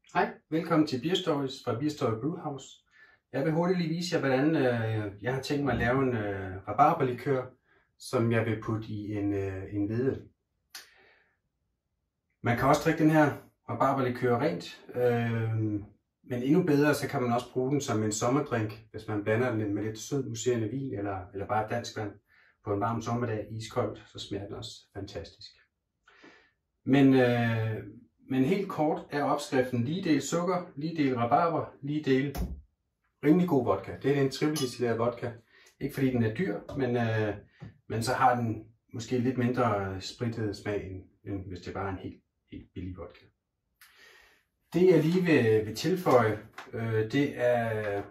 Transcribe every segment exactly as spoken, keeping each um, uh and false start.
Hej, velkommen til Beer Stories fra Beer Story Brewhouse. Jeg vil hurtigt lige vise jer, hvordan øh, jeg har tænkt mig at lave en øh, rabarberlikør, som jeg vil putte i en, øh, en hvede. Man kan også drikke den her rabarberlikør rent, øh, men endnu bedre, så kan man også bruge den som en sommerdrink, hvis man blander den med lidt sød muserende vin eller, eller bare dansk vand på en varm sommerdag, iskoldt, så smager den også fantastisk. Men øh, Men helt kort er opskriften lige del sukker, lige del rabarber, lige del rimelig god vodka. Det er en trippeldestilleret vodka. Ikke fordi den er dyr, men, øh, men så har den måske lidt mindre spritet smag, end, end hvis det bare er en helt, helt billig vodka. Det jeg lige vil, vil tilføje, øh, det er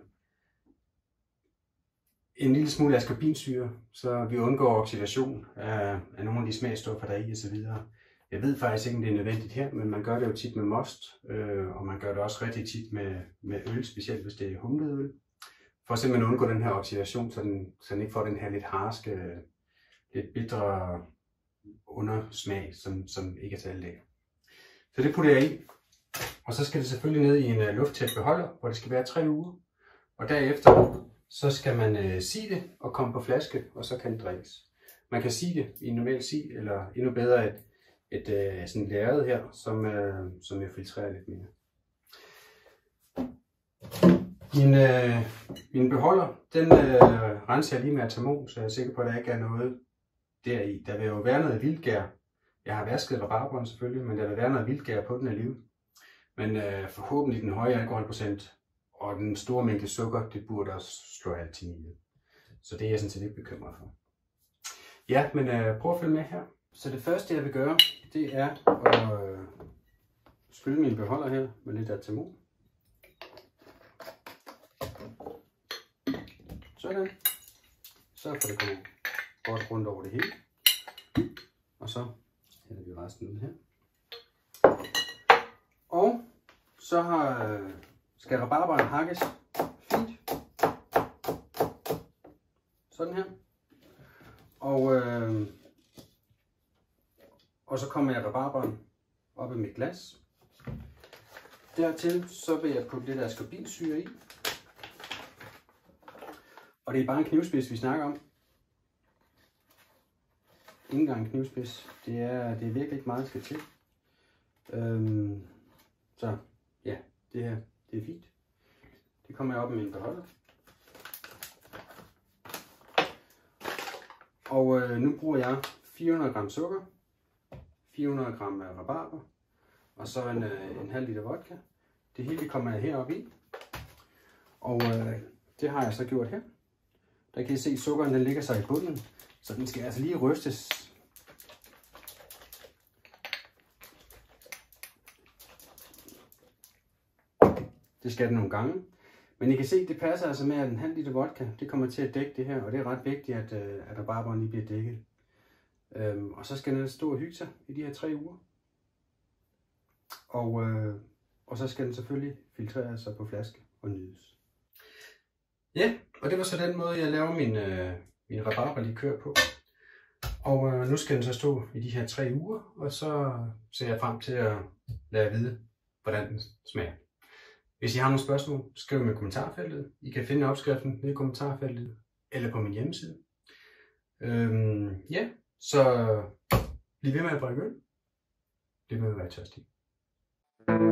en lille smule ascorbinsyre, så vi undgår oxidation af, af nogle af de smagstoffer, der er i osv. Jeg ved faktisk ikke, om det er nødvendigt her, men man gør det jo tit med most, øh, og man gør det også rigtig tit med, med øl, specielt hvis det er humleøl. For at simpelthen undgå den her oxidation, så den, så den ikke får den her lidt harske, lidt bitre undersmag, som, som ikke er særlig lækker. Så det putter jeg i, og så skal det selvfølgelig ned i en uh, lufttæt beholder, hvor det skal være tre uger. Og derefter så skal man uh, sige det og komme på flaske, og så kan det drikkes. Man kan sige det i en normal sig, eller endnu bedre et et øh, sådan lærred her, som, øh, som jeg filtrerer lidt mere. Min, øh, min beholder, den øh, renser jeg lige med atamon, så jeg er sikker på, at der ikke er noget deri. Der vil jo være noget vildgær. Jeg har vasket rabarberen selvfølgelig, men der vil være noget vildgær på den alligevel. Men øh, forhåbentlig den høje alkoholprocent og den store mængde sukker, det burde også slå alting ihjel. Så det er jeg sådan set ikke bekymret for. Ja, men øh, prøv at følge med her. Så det første jeg vil gøre, det er at øh, skylle min beholder her med lidt atamon. Sådan. Så får det komme godt rundt over det hele. Og så hælder vi resten ud her. Og så har, øh, skal rabarberen hakkes fint. Sådan her. Og øh, Og så kommer jeg rabarberen op i mit glas. Dertil så vil jeg putte lidt ascorbinsyre i. Og det er bare en knivspids, vi snakker om. Ingen engang en knivspids. Det er, det er virkelig ikke meget, der skal til. Øhm, så ja, det her det er fint. Det kommer jeg op i min beholder. Og øh, nu bruger jeg fire hundrede gram sukker, fire hundrede gram rabarber og så en, en halv liter vodka. Det hele kommer jeg heroppe i. Og øh, det har jeg så gjort her. Der kan I se, at sukkeren den ligger sig i bunden, så den skal altså lige rystes. Det skal den nogle gange. Men I kan se, at det passer altså med, at en halv liter vodka, det kommer til at dække det her, og det er ret vigtigt, at, at rabarberen lige bliver dækket. Øhm, og så skal den stå og hygge sig i de her tre uger. Og, øh, og så skal den selvfølgelig filtrere sig på flaske og nydes. Ja, og det var så den måde, jeg laver min, øh, min rabarberlikør på. Og øh, nu skal den så stå i de her tre uger, og så ser jeg frem til at lade jer vide, hvordan den smager. Hvis I har nogle spørgsmål, skriv dem i kommentarfeltet. I kan finde opskriften nede i kommentarfeltet eller på min hjemmeside. Øhm, ja. Så bliv ved med at drikke øl. Bliv ved med at være tørstig.